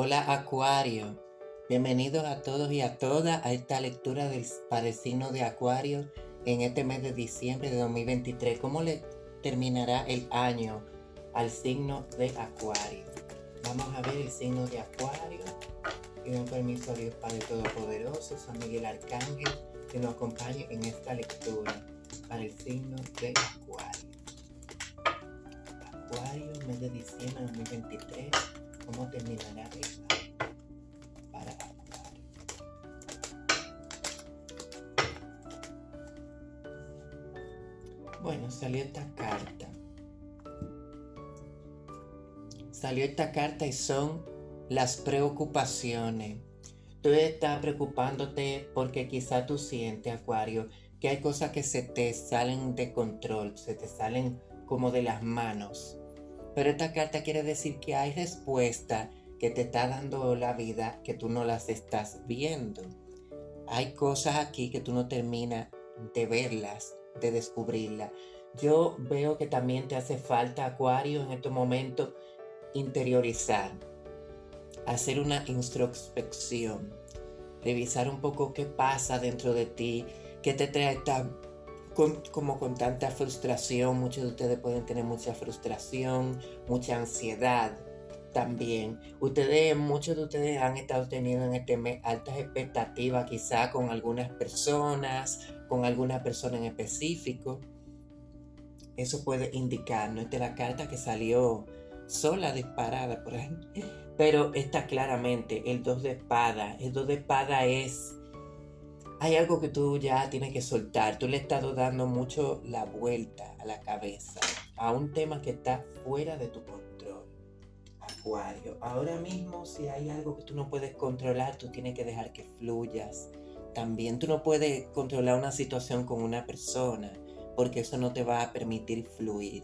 Hola Acuario, bienvenidos a todos y a todas a esta lectura para el signo de Acuario en este mes de diciembre de 2023. ¿Cómo le terminará el año al signo de Acuario? Vamos a ver el signo de Acuario. Pido permiso a Dios Padre Todopoderoso, San Miguel Arcángel, que nos acompañe en esta lectura para el signo de Acuario. Acuario, mes de diciembre de 2023. ¿Cómo terminará el año para Acuario? Bueno, salió esta carta y son las preocupaciones. Tú estás preocupándote porque quizá tú sientes, Acuario, que hay cosas que se te salen de control, se te salen como de las manos. Pero esta carta quiere decir que hay respuesta que te está dando la vida que tú no las estás viendo. Hay cosas aquí que tú no terminas de verlas, de descubrirlas. Yo veo que también te hace falta, Acuario, en estos momentos interiorizar, hacer una introspección, revisar un poco qué pasa dentro de ti, qué te trae como con tanta frustración. Muchos de ustedes pueden tener mucha frustración, mucha ansiedad también. Muchos de ustedes han estado teniendo en este mes altas expectativas, quizá con alguna persona en específico. Eso puede indicarnos. Esta es la carta que salió sola, disparada por ahí. Pero está claramente el 2 de espada. El 2 de espada es... Hay algo que tú ya tienes que soltar. Tú le has estado dando mucho la vuelta a la cabeza a un tema que está fuera de tu control, Acuario. Ahora mismo, si hay algo que tú no puedes controlar, tú tienes que dejar que fluyas. También tú no puedes controlar una situación con una persona, porque eso no te va a permitir fluir.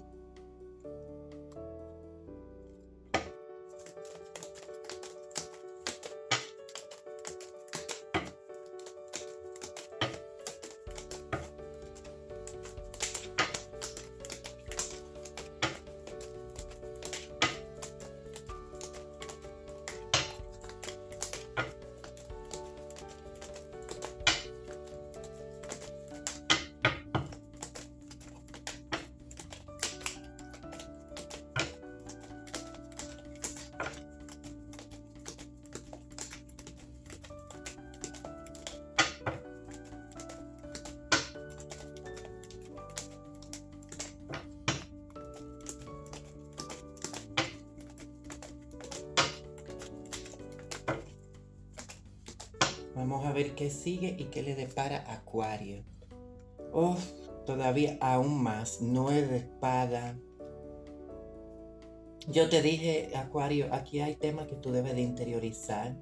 Vamos a ver qué sigue y qué le depara a Acuario. Oh, todavía aún más. 9 de espada. Yo te dije, Acuario, aquí hay temas que tú debes de interiorizar.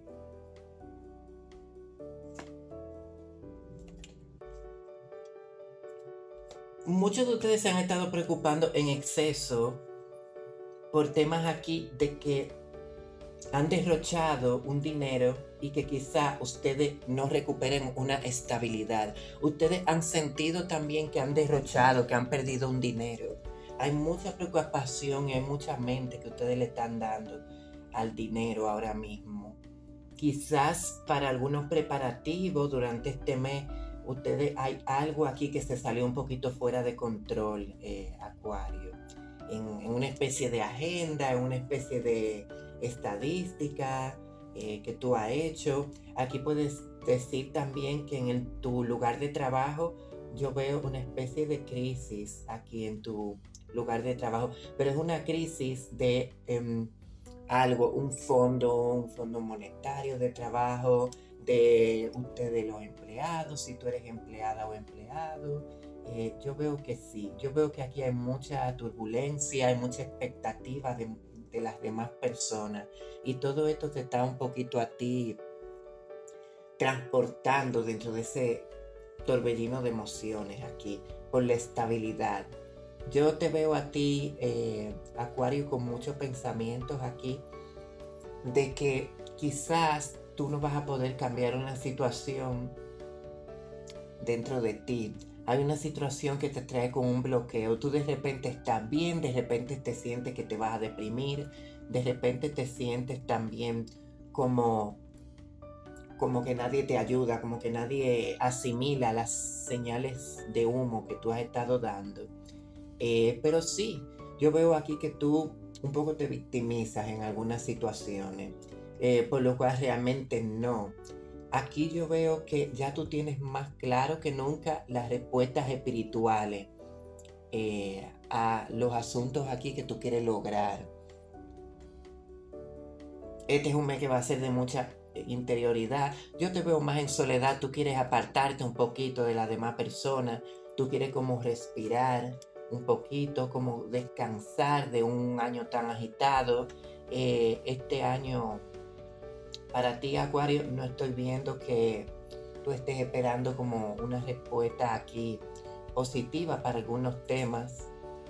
Muchos de ustedes se han estado preocupando en exceso por temas aquí de que han derrochado un dinero y que quizá ustedes no recuperen una estabilidad. Ustedes han sentido también que han derrochado, que han perdido un dinero. Hay mucha preocupación y hay mucha mente que ustedes le están dando al dinero ahora mismo. Quizás para algunos preparativos durante este mes, hay algo aquí que se salió un poquito fuera de control, Acuario. En una especie de agenda, en una especie de estadística que tú has hecho. Aquí puedes decir también que tu lugar de trabajo, yo veo una especie de crisis aquí en tu lugar de trabajo, pero es una crisis de un fondo monetario de trabajo, de ustedes los empleados, si tú eres empleada o empleado. Yo veo que sí, yo veo que aquí hay mucha turbulencia, hay mucha expectativa de las demás personas, y todo esto te está un poquito a ti transportando dentro de ese torbellino de emociones aquí, por la estabilidad. Yo te veo a ti, Acuario, con muchos pensamientos aquí de que quizás tú no vas a poder cambiar una situación dentro de ti. Hay una situación que te trae con un bloqueo. Tú de repente estás bien, de repente te sientes que te vas a deprimir, de repente te sientes también como, como que nadie te ayuda, como que nadie asimila las señales de humo que tú has estado dando. Pero sí, yo veo aquí que tú un poco te victimizas en algunas situaciones, por lo cual realmente no. Aquí yo veo que ya tú tienes más claro que nunca las respuestas espirituales a los asuntos aquí que tú quieres lograr. Este es un mes que va a ser de mucha interioridad. Yo te veo más en soledad. Tú quieres apartarte un poquito de las demás personas. Tú quieres como respirar un poquito, como descansar de un año tan agitado. Este año para ti, Acuario, no estoy viendo que tú estés esperando como una respuesta aquí positiva para algunos temas.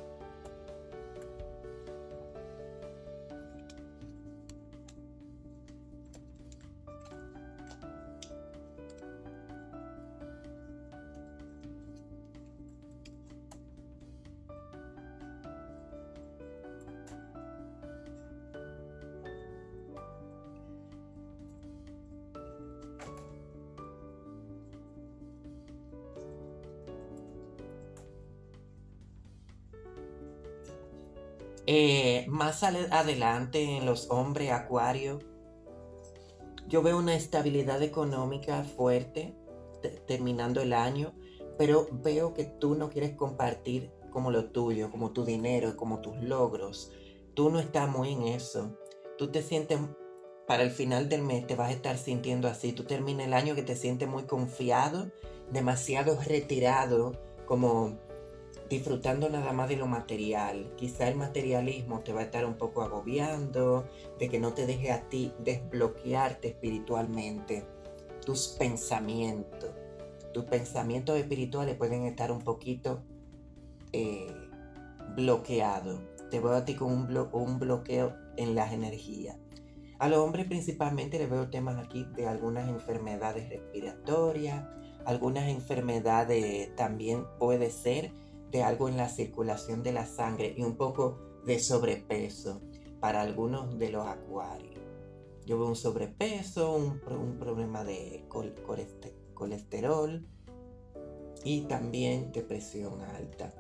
Más adelante en los hombres Acuario, yo veo una estabilidad económica fuerte terminando el año, pero veo que tú no quieres compartir como lo tuyo, como tu dinero, como tus logros. Tú no estás muy en eso. Tú te sientes, para el final del mes te vas a estar sintiendo así. Tú terminas el año que te sientes muy confiado, demasiado retirado, como disfrutando nada más de lo material. Quizá el materialismo te va a estar un poco agobiando, de que no te deje a ti desbloquearte espiritualmente. Tus pensamientos, tus pensamientos espirituales pueden estar un poquito eh, bloqueados. Te veo a ti con un bloqueo en las energías. A los hombres principalmente les veo temas aquí de algunas enfermedades respiratorias, algunas enfermedades también puede ser de algo en la circulación de la sangre y un poco de sobrepeso para algunos de los acuarios. Yo veo un sobrepeso, un problema de colesterol y también de presión alta.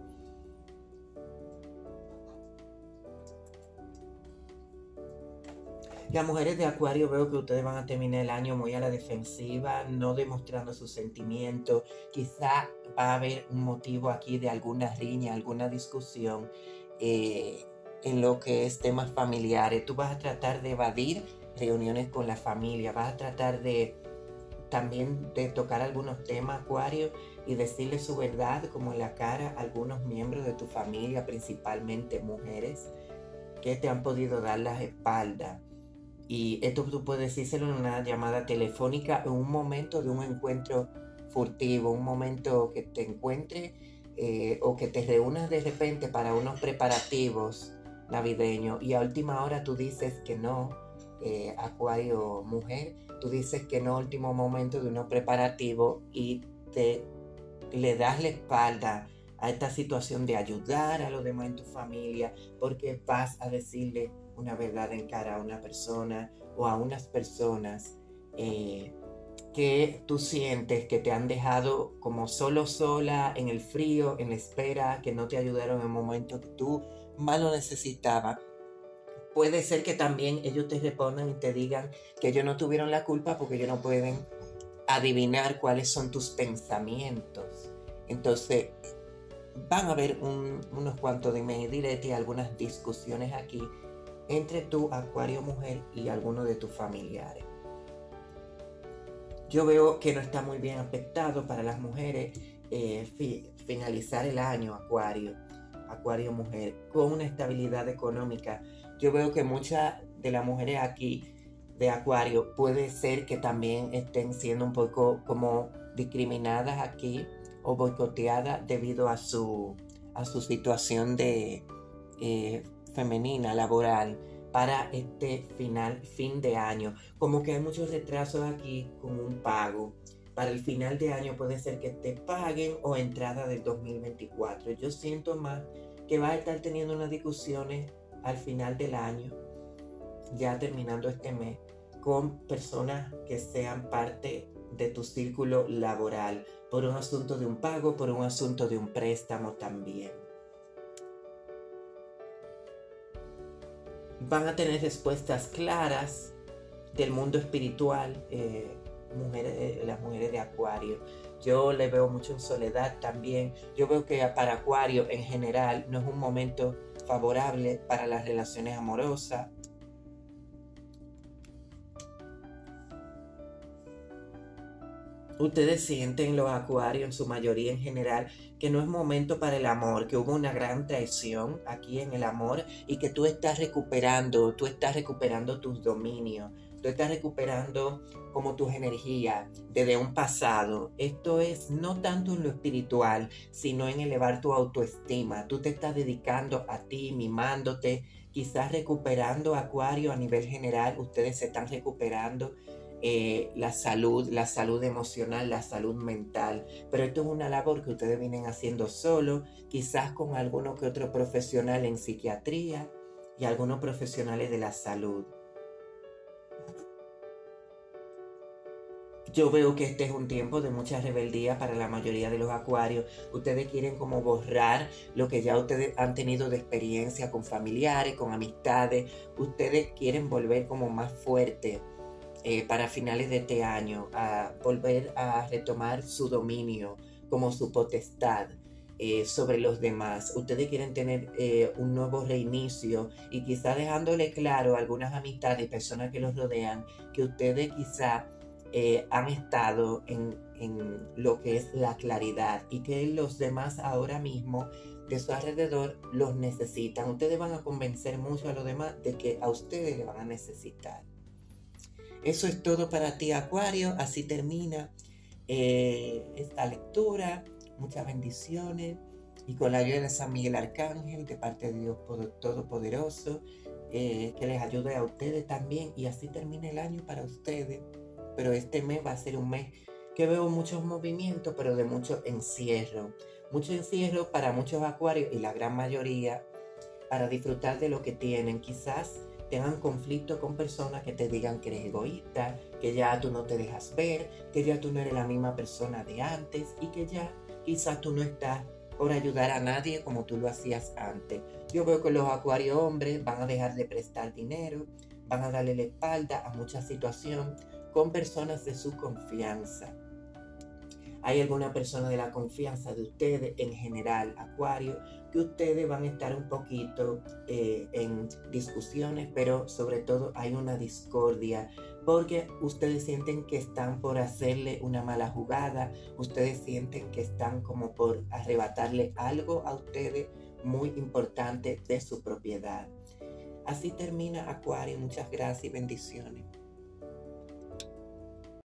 Las mujeres de Acuario veo que ustedes van a terminar el año muy a la defensiva, no demostrando sus sentimientos. Quizá va a haber un motivo aquí de alguna riña, alguna discusión en lo que es temas familiares. Tú vas a tratar de evadir reuniones con la familia, vas a tratar de también de tocar algunos temas, Acuario, y decirle su verdad como en la cara a algunos miembros de tu familia, principalmente mujeres, que te han podido dar las espaldas. Y esto tú puedes decírselo en una llamada telefónica, en un momento de un encuentro furtivo, un momento que te encuentres o que te reúnas de repente para unos preparativos navideños y a última hora tú dices que no, Acuario mujer, tú dices que no a último momento de unos preparativos y le das la espalda a esta situación de ayudar a los demás en tu familia porque vas a decirle una verdad en cara a una persona o a unas personas que tú sientes que te han dejado como sola, en el frío, en la espera, que no te ayudaron en el momento que tú más lo necesitabas. Puede ser que también ellos te respondan y te digan que ellos no tuvieron la culpa porque ellos no pueden adivinar cuáles son tus pensamientos. Entonces, van a haber unos cuantos de diretes y algunas discusiones aquí entre tu Acuario mujer y algunos de tus familiares. Yo veo que no está muy bien afectado para las mujeres finalizar el año Acuario mujer, con una estabilidad económica. Yo veo que muchas de las mujeres aquí de Acuario puede ser que también estén siendo un poco como discriminadas aquí o boicoteadas debido a su situación de femenina, laboral, para este fin de año. Como que hay muchos retrasos aquí con un pago. Para el final de año puede ser que te paguen o entrada del 2024. Yo siento más que vas a estar teniendo unas discusiones al final del año, ya terminando este mes, con personas que sean parte de tu círculo laboral, por un asunto de un pago, por un asunto de un préstamo también. Van a tener respuestas claras del mundo espiritual, las mujeres de Acuario. Yo le veo mucho en soledad también. Yo veo que para Acuario en general no es un momento favorable para las relaciones amorosas. Ustedes sienten, los Acuarios en su mayoría en general, que no es momento para el amor, que hubo una gran traición aquí en el amor y que tú estás recuperando tus dominios, tú estás recuperando como tus energías desde un pasado. Esto es no tanto en lo espiritual, sino en elevar tu autoestima. Tú te estás dedicando a ti, mimándote, quizás recuperando, Acuario, a nivel general. Ustedes se están recuperando la salud emocional, la salud mental. Pero esto es una labor que ustedes vienen haciendo solo, quizás con alguno que otro profesional en psiquiatría y algunos profesionales de la salud. Yo veo que este es un tiempo de mucha rebeldía para la mayoría de los Acuarios. Ustedes quieren como borrar lo que ya ustedes han tenido de experiencia con familiares, con amistades. Ustedes quieren volver como más fuerte para finales de este año, a volver a retomar su dominio, como su potestad sobre los demás. Ustedes quieren tener un nuevo reinicio y quizá dejándole claro a algunas amistades y personas que los rodean que ustedes quizá han estado en lo que es la claridad y que los demás ahora mismo de su alrededor los necesitan. Ustedes van a convencer mucho a los demás de que a ustedes le van a necesitar. Eso es todo para ti, Acuario. Así termina esta lectura. Muchas bendiciones. Y con la ayuda de San Miguel Arcángel, de parte de Dios Todopoderoso, que les ayude a ustedes también. Y así termina el año para ustedes. Pero este mes va a ser un mes que veo muchos movimientos, pero de mucho encierro. Mucho encierro para muchos Acuarios y la gran mayoría para disfrutar de lo que tienen. Quizás tengan conflicto con personas que te digan que eres egoísta, que ya tú no te dejas ver, que ya tú no eres la misma persona de antes y que ya quizás tú no estás por ayudar a nadie como tú lo hacías antes. Yo veo que los Acuarios hombres van a dejar de prestar dinero, van a darle la espalda a mucha situación con personas de su confianza. ¿Hay alguna persona de la confianza de ustedes en general, Acuario, que ustedes van a estar un poquito en discusiones, pero sobre todo hay una discordia porque ustedes sienten que están por hacerle una mala jugada, ustedes sienten que están como por arrebatarle algo a ustedes muy importante de su propiedad? Así termina, Acuario. Muchas gracias y bendiciones.